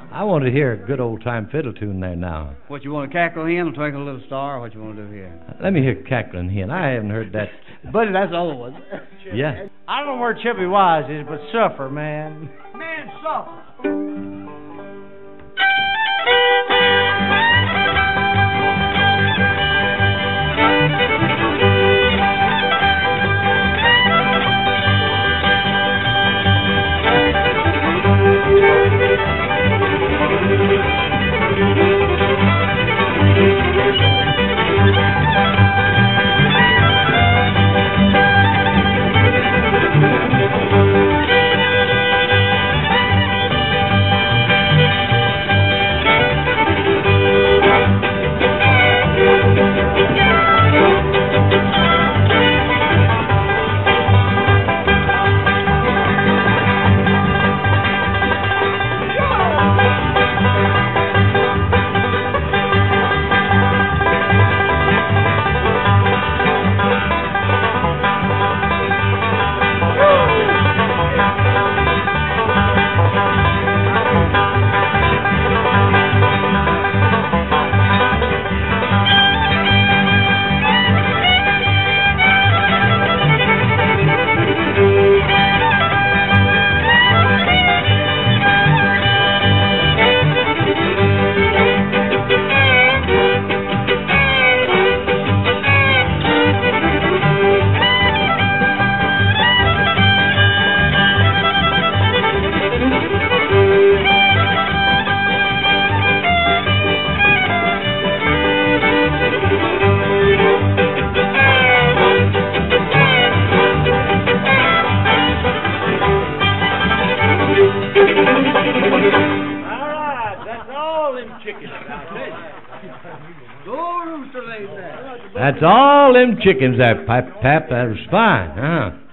I want to hear a good old-time fiddle tune there now. What, you want to cackle hen or twinkle little star, or what you want to do here? Let me hear Cackling Hen. I haven't heard that. Buddy, that's the old one. Yeah. I don't know where Chippy Wise is, but suffer, man. Man, suffer. That's all them chickens there, Pap. That was fine, huh?